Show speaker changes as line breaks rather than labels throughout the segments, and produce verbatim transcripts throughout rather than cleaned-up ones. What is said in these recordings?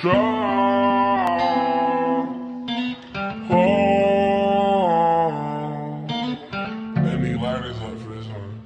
Oh, they need lighters up for this one.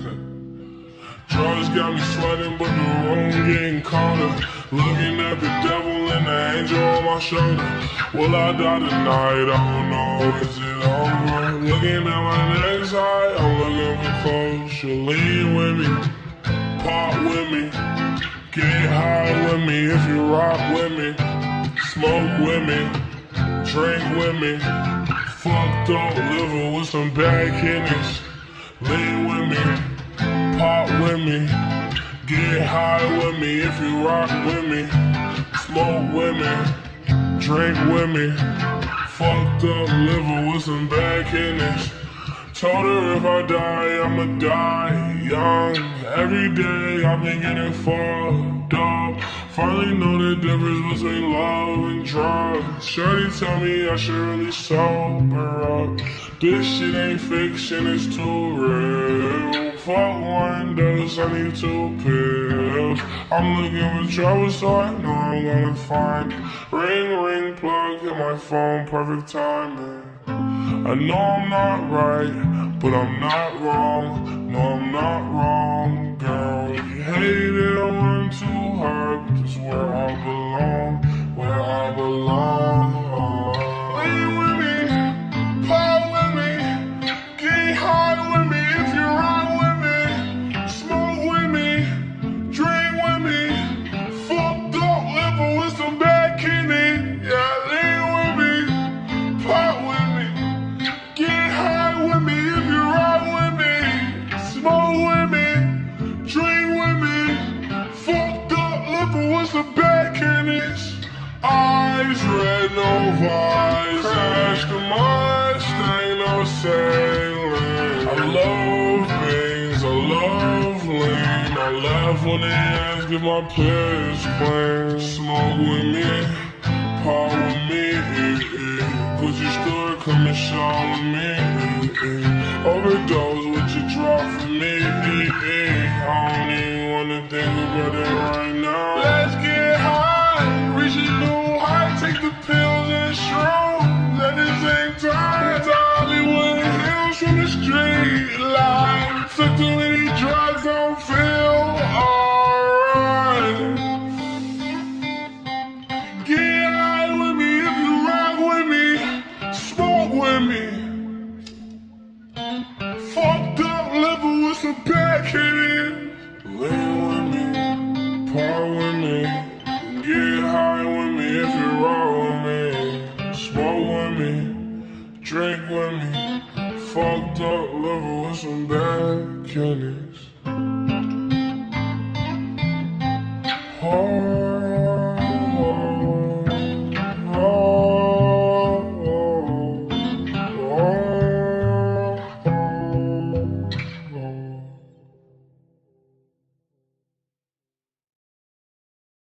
Drugs got me sweating, but the room getting colder. Looking at the devil and the angel on my shoulder. Will I die tonight? I don't know. Is it over? Looking at my next eye, I'm looking for closure. Lean with me, pop with me, get high with me if you rock with me, smoke with me, drink with me, fucked up liver with some bad kidneys. Lean with me, pop with me, get high with me if you rock with me, smoke with me, drink with me, fucked up liver with some bad kidneys. Told her if I die, I'ma die young. Every day I've been getting fucked up. Finally know the difference between love and drugs. Shorty tell me I should really sober up. This shit ain't fiction, it's too real. Fuck one dose, I need two pills. I'm looking for trouble, so I know I'm gonna find it. Ring, ring, plug, hit my phone, perfect timing. I know I'm not right, but I'm not wrong. No, I'm not wrong, girl. You hate it, I run too hard, but this is where I belong, where I belong. Lean with me, pop with me, get high with me if you ride with me, smoke with me, drink with me, fucked up liver with some bad kidney. Yeah, lean with me, pop with me, get high with me if you ride with me, smoke with me, drink with me, fucked up liver with some bad kidneys. Eyes red, no vibes, crash the Mustang, no sailing. I love things, I love lean. I laugh when they ask if my pills clean. Smoke with me, pop with me, pussy store, come and show with me. Overdose with your drop for me. I don't even wanna think about it right now. Let's get high, reach a new height, take the pills and shrooms at the same time. Hollywood Hills from the street life. Took too many drugs, I don't feel alright. Get high with me if you rock with me, smoke with me. Fucked up liver with some bad kidneys. Lean with me, pop with me, get high with me if you roll with me, smoke with me, drink with me, fucked up liver with some bad kidneys. Oh.